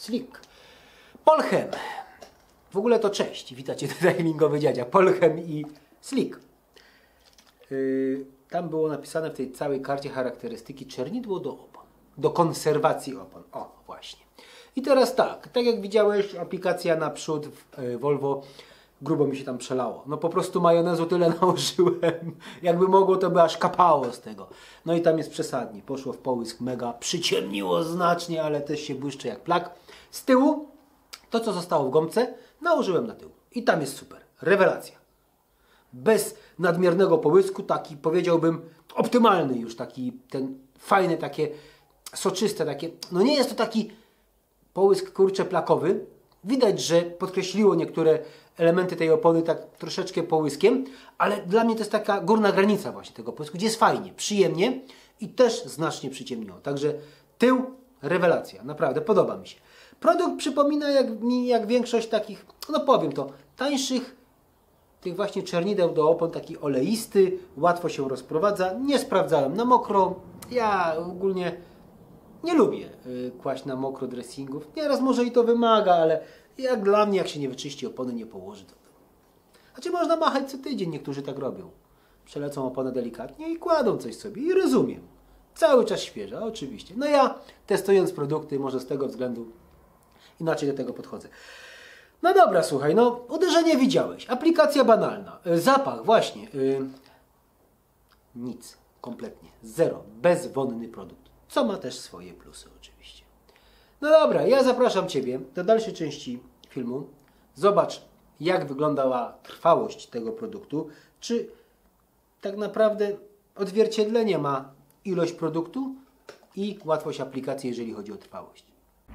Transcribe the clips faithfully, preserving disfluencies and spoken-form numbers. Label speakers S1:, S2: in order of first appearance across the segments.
S1: Slick. Polchem. W ogóle to cześć. Witajcie, tutaj mingowy dziadzia. Polchem i Slick. Yy, tam było napisane w tej całej karcie charakterystyki czernidło do opon. Do konserwacji opon. O, właśnie. I teraz tak, tak jak widziałeś, aplikacja naprzód w yy, Volvo, grubo mi się tam przelało. No po prostu majonezu tyle nałożyłem. Jakby mogło, to by aż kapało z tego. No i tam jest przesadnie. Poszło w połysk mega. Przyciemniło znacznie, ale też się błyszczy jak plak. Z tyłu, to co zostało w gąbce, nałożyłem na tył. I tam jest super. Rewelacja. Bez nadmiernego połysku, taki powiedziałbym optymalny już. Taki ten fajny, takie soczyste, takie... No nie jest to taki połysk, kurczę, plakowy. Widać, że podkreśliło niektóre elementy tej opony tak troszeczkę połyskiem, ale dla mnie to jest taka górna granica właśnie tego połysku, gdzie jest fajnie, przyjemnie i też znacznie przyciemniło. Także tył, rewelacja, naprawdę podoba mi się. Produkt przypomina jak, mi jak większość takich, no powiem to, tańszych tych właśnie czernideł do opon, taki oleisty, łatwo się rozprowadza, nie sprawdzałem na mokro, ja ogólnie nie lubię y, kłaść na mokro dressingów. Nieraz może i to wymaga, ale jak dla mnie, jak się nie wyczyści, opony nie położy, to... Znaczy można machać co tydzień, niektórzy tak robią. Przelecą oponę delikatnie i kładą coś sobie i rozumiem. Cały czas świeża, oczywiście. No ja, testując produkty, może z tego względu inaczej do tego podchodzę. No dobra, słuchaj, no uderzenie widziałeś. Aplikacja banalna. Y, zapach, właśnie. Y, nic, kompletnie. Zero. Bezwonny produkt. Co ma też swoje plusy oczywiście. No dobra, ja zapraszam Ciebie do dalszej części filmu. Zobacz, jak wyglądała trwałość tego produktu. Czy tak naprawdę odzwierciedlenie ma ilość produktu i łatwość aplikacji, jeżeli chodzi o trwałość.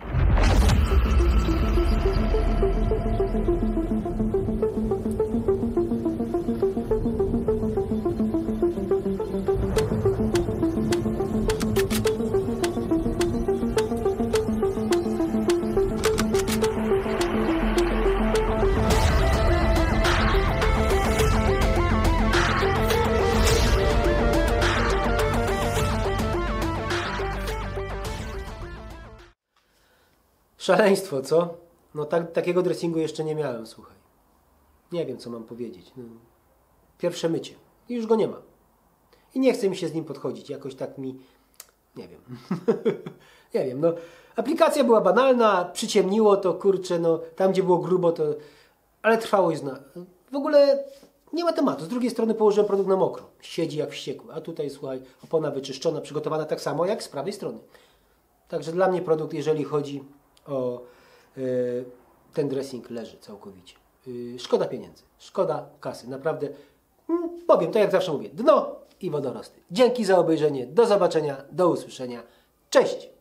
S1: Szaleństwo, co? No tak, takiego dressingu jeszcze nie miałem, słuchaj. Nie wiem, co mam powiedzieć. No, pierwsze mycie. I już go nie ma. I nie chce mi się z nim podchodzić. Jakoś tak mi... Nie wiem. nie wiem, no. Aplikacja była banalna, przyciemniło to, kurczę, no. Tam, gdzie było grubo, to... Ale trwałość zna. W ogóle nie ma tematu. Z drugiej strony położyłem produkt na mokro. Siedzi jak wściekły. A tutaj, słuchaj, opona wyczyszczona, przygotowana tak samo, jak z prawej strony. Także dla mnie produkt, jeżeli chodzi o y, ten dressing, leży całkowicie. Y, szkoda pieniędzy, szkoda kasy. Naprawdę, mm, powiem to jak zawsze mówię, dno i wodorosty. Dzięki za obejrzenie, do zobaczenia, do usłyszenia. Cześć!